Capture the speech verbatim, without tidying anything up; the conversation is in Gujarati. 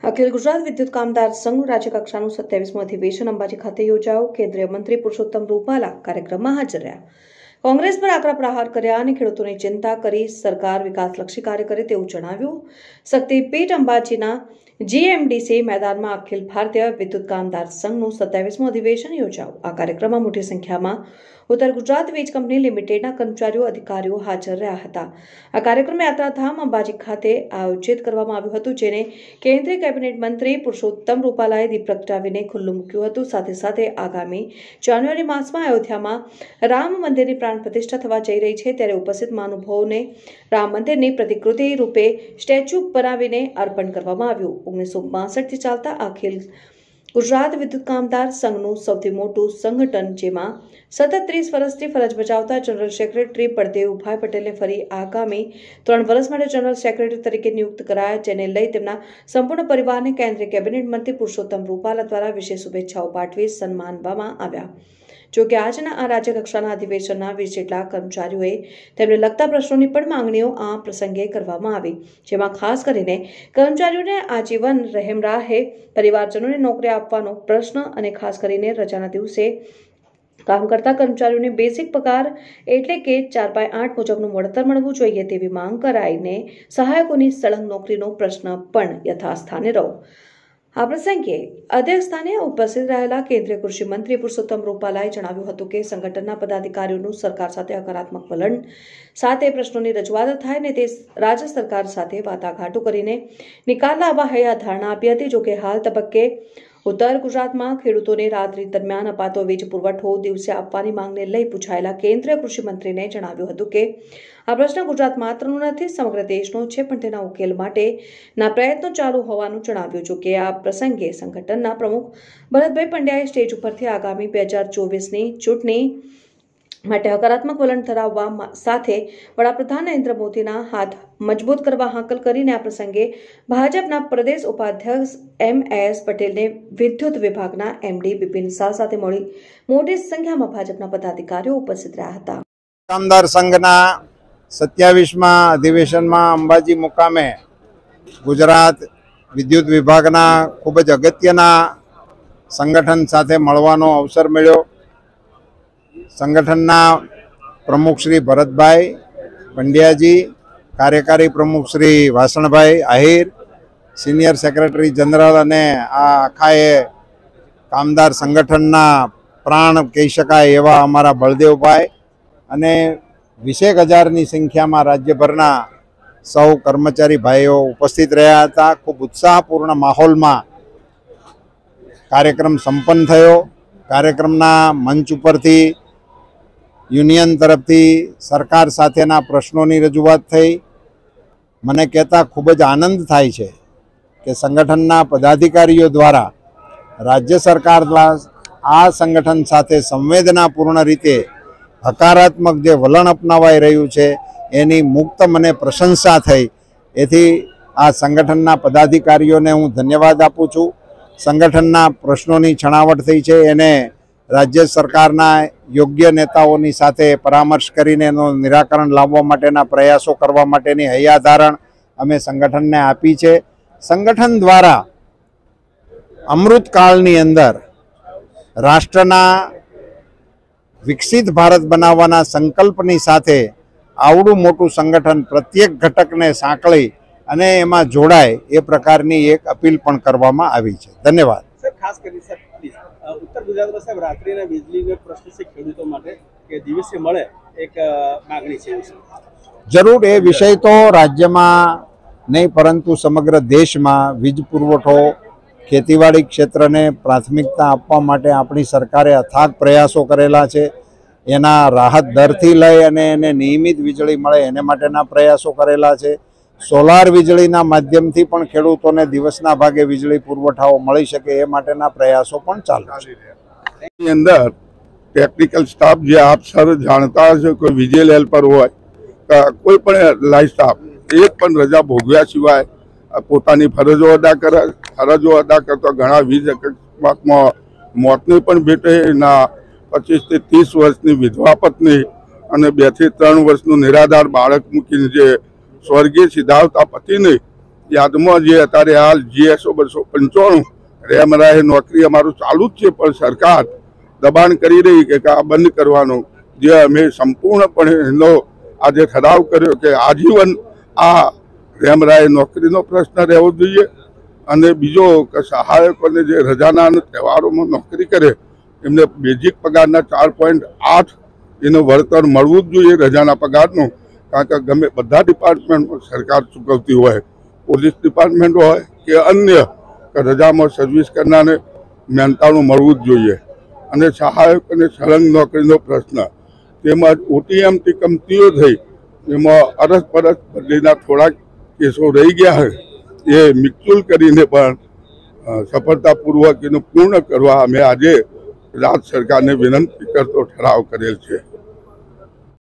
અખિલ ગુજરાત વિદ્યુત કામદાર સંઘ રાજ્ય કક્ષાનું સત્યાવીસમું અધિવેશન અંબાજી ખાતે યોજાયું। કેન્દ્રીય મંત્રી પુરુષોત્તમ રૂપાલા કાર્યક્રમમાં હાજર રહ્યા। કોંગ્રેસ પર આકરા પ્રહાર કર્યા અને ખેડૂતોની ચિંતા કરી સરકાર વિકાસલક્ષી કાર્ય કરે તેવું જણાવ્યું। શક્તિપીઠ અંબાજીના જીએમડીસી मैदाનમાં અખિલ ભારતીય વિદ્યુત કામદાર સંઘનું સત્યાવીસમું અધિવેશન યોજાયું। આ કાર્યક્રમમાં મોટી સંખ્યામાં ઉત્તર ગુજરાત વીજ કંપની લિમિટેડના કર્મચારીઓ અધિકારીઓ હાજર રહ્યા હતા। આ કાર્યક્રમ યાત્રાધામ અંબાજી ખાતે આયોજિત કરવામાં આવ્યું હતું, જેને કેન્દ્રીય કેબિનેટ મંત્રી પુરુષોત્તમ રૂપાલાએ દીપ પ્રગટાવીને ખુલ્લું મૂક્યું હતું। સાથે સાથે આગામી જાન્યુઆરી માસમાં અયોધ્યામાં રામ મંદિરની પ્રાણ પ્રતિષ્ઠા થવા જઈ રહી છે, ત્યારે ઉપસ્થિત મહાનુભાવોને રામ મંદિરની પ્રતિકૃતિ રૂપે સ્ટેચ્યુ બનાવીને અર્પણ કરવામાં આવ્યું। ઓગણીસો બાસઠથી ચાલતા અખિલ ગુજરાત વિદ્યુત કામદાર સંઘનું સૌથી મોટું સંગઠન, જેમાં સતત ત્રીસ વર્ષથી ફરજ બજાવતા જનરલ સેક્રેટરી બળદેવભાઈ પટેલને ફરી આગામી ત્રણ વર્ષ માટે જનરલ સેક્રેટરી તરીકે નિયુક્ત કરાયા, જેને લઈ તેમના સંપૂર્ણ પરિવારને કેન્દ્રીય કેબિનેટ મંત્રી પુરુષોત્તમ રૂપાલા દ્વારા વિશેષ શુભેચ્છાઓ પાઠવી સન્માનવામાં આવ્યા। જો કે આજના આ રાજ્ય કક્ષાના અધિવેશનના વીસ જેટલા કર્મચારીઓએ તેમને લગતા પ્રશ્નોની પણ માંગણીઓ આ પ્રસંગે કરવામાં આવી, જેમાં ખાસ કરીને કર્મચારીઓને આજીવન રહેમરાહે પરિવારજનોને નોકરી આપવાનો પ્રશ્ન અને ખાસ કરીને રજાના દિવસે કામ કરતા કર્મચારીઓને બેસિક પગાર એટલે કે ચાર બાય આઠ મુજબનું વળતર મળવું જોઈએ તેવી માંગ કરાઈને સહાયકોની સળંગ નોકરીનો પ્રશ્ન પણ યથાસ્થાને રહ્યો। આ પ્રસંગે અધ્યક્ષ સ્થાને ઉપસ્થિત રહેલા કેન્દ્રીય કૃષિ મંત્રી પુરુષોત્તમ રૂપાલાએ જણાવ્યું હતું કે સંગઠનના પદાધિકારીઓનું સરકાર સાથે હકારાત્મક વલણ સાથે પ્રશ્નોની રજૂઆત થાય ને તે રાજ્ય સરકાર સાથે વાટાઘાટો કરીને નિકાલ લાવવા હૈયા ધારણા આપી હતી। જોકે હાલ તબક્કે ઉત્તર ગુજરાતમાં ખેડૂતોને રાત્રિ દરમિયાન અપાતો વીજ પુરવઠો દિવસે આપવાની માંગને લઈ પૂછાયેલા કેન્દ્રીય કૃષિ મંત્રીને જણાવ્યું હતું કે આ પ્રશ્ન ગુજરાત માત્રનો નથી, સમગ્ર દેશનો છે, પણ તેના ઉકેલ માટેના પ્રયત્નો ચાલુ હોવાનું જણાવ્યું। જો કે આ પ્રસંગે સંગઠનના પ્રમુખ ભરતભાઈ પંડ્યાએ સ્ટેજ ઉપરથી આગામી બે હજાર ચોવીસની ચૂંટણી માટે હકારાત્મક વલણ ધરાવવા સાથે વડાપ્રધાન નરેન્દ્ર મોદીના હાથ મજબૂત કરવા હાકલ કરીને આ પ્રસંગે ભાજપના પ્રદેશ ઉપાધ્યક્ષ એમ એસ પટેલને વિદ્યુત વિભાગના એમડી બિપિન શાહ સાથે મળી મોટી સંખ્યામાં ભાજપના પદાધિકારીઓ ઉપસ્થિત રહ્યા હતા। કામદાર સંઘના સત્યાવીસમાં અધિવેશનમાં અંબાજી મુકામે ગુજરાત વિદ્યુત વિભાગના ખૂબ જ અગત્યના સંગઠન સાથે મળવાનો અવસર મળ્યો। સંગઠનના પ્રમુખ શ્રી ભરતભાઈ પંડ્યાજી, કાર્યકારી પ્રમુખ Shri Vasanbhai Ahir, senior secretary general અને આ આખાએ કામદાર સંગઠનના પ્રાણ કહી શકાય એવા અમારા બળદેવભાઈ અને વીસેક હજારની સંખ્યામાં રાજ્યભરના સૌ કર્મચારી ભાઈઓ ઉપસ્થિત રહ્યા હતા। ખૂબ ઉત્સાહપૂર્ણ માહોલમાં કાર્યક્રમ સંપન્ન થયો। કાર્યક્રમના મંચ ઉપરથી યુનિયન તરફથી સરકાર સાથેના પ્રશ્નોની રજૂઆત થઈ। મને કહેતા ખૂબ જ આનંદ થાય છે કે સંગઠનના પદાધિકારીઓ દ્વારા રાજ્ય સરકાર દ્વારા આ સંગઠન સાથે સંવેદનાપૂર્ણ રીતે હકારાત્મક જે વલણ અપનાવાઈ રહ્યું છે એની મુક્ત મને પ્રશંસા થઈ। એથી આ સંગઠનના પદાધિકારીઓને હું ધન્યવાદ આપું છું। સંગઠનના પ્રશ્નોની છણાવટ થઈ છે, એને રાજ્ય સરકારના યોગ્ય નેતાઓની સાથે પરામર્શ કરીને એનું નિરાકરણ લાવવા માટેના પ્રયાસો કરવા માટેની હૈયાધારણ અમે સંગઠનને આપી છે। સંગઠન દ્વારા અમૃતકાળની અંદર રાષ્ટ્રના વિકસિત ભારત બનાવવાના સંકલ્પની સાથે આવડું મોટું સંગઠન પ્રત્યેક ઘટકને સાંકળી અને એમાં જોડાય એ પ્રકારની એક અપીલ પણ કરવામાં આવી છે। ધન્યવાદ। ખાસ કરી ઉત્તર ગુજરાતમાં સાહેબ રાત્રિના વીજળીનો પ્રશ્ન છે ખેડૂતો માટે કે દિવસે મળે એક માંગણી છે। જરૂર એ વિષય તો રાજ્યમાં નહીં પરંતુ સમગ્ર દેશમાં વીજ પુરવઠો ખેતીવાડી ક્ષેત્રને પ્રાથમિકતા આપવા માટે આપણી સરકારે અથાગ પ્રયાસો કરેલા છે। એના રાહત દરથી લઈ અને એને નિયમિત વીજળી મળે એને માટેના પ્રયાસો કરેલા છે। સોલાર વીજળીના માધ્યમથી પણ ખેડૂતોને દિવસના ભાગે વીજળી પુરવઠાઓ મળી શકે એ માટેના પ્રયાસો પણ ચાલુ છે। એની અંદર ટેકનિકલ સ્ટાફ જે આપ સર જાણતા હશો, કોઈ વિજિલ હેલ્પર હોય, કોઈ પણ લાઇફ સ્ટાફ એક પણ રજા ભોગવ્યા સિવાય પોતાની ફરજો અદા કરે। ફરજો અદા કરતા ઘણા વીજ અકસ્માતમાં મોતની પણ ભેટે એના પચીસથી ત્રીસ વર્ષની વિધવા પત્ની અને બે થી ત્રણ વર્ષનું નિરાધાર બાળક મૂકીને જે સ્વર્ગીય સિદ્ધાવતા પતિને યાદમાં જે અત્યારે હાલ જીએસઓ બસો પંચાણું રેમરાએ નોકરી અમારું ચાલુ જ છે, પણ સરકાર દબાણ કરી રહી કે આ બંધ કરવાનો, જે અમે સંપૂર્ણપણે એનો આજે ઠરાવ કર્યો કે આજીવન આ રેમરાએ નોકરીનો પ્રશ્ન રહેવો જોઈએ. અને બીજો કે સહાયકોને જે રજાના અને તહેવારોમાં નોકરી કરે એમને બેઝિક પગારના ચાર પોઈન્ટ આઠ એનું વળતર મળવું જ જોઈએ રજાના પગારનું. કારણ કે ગમે બધા ડિપાર્ટમેન્ટમાં સરકાર ચૂકવતી હોય, પોલીસ ડિપાર્ટમેન્ટ હોય કે અન્ય કે રજામાં સર્વિસ કરનારને મહેનતાણું મળવું જ જોઈએ. અને સહાયકોને સળંગ નોકરીનો પ્રશ્ન, તેમજ ઓટીએમથી કંપનીઓ થઈ એમાં અરસપરસ બદલીના થોડાક કેસો રહી ગયા હોય એ મિક્સુલ કરીને પણ સફળતાપૂર્વક એનું પૂર્ણ કરવા અમે આજે રાજ્ય સરકારને વિનંતી કરતો ઠરાવ કરેલ છે.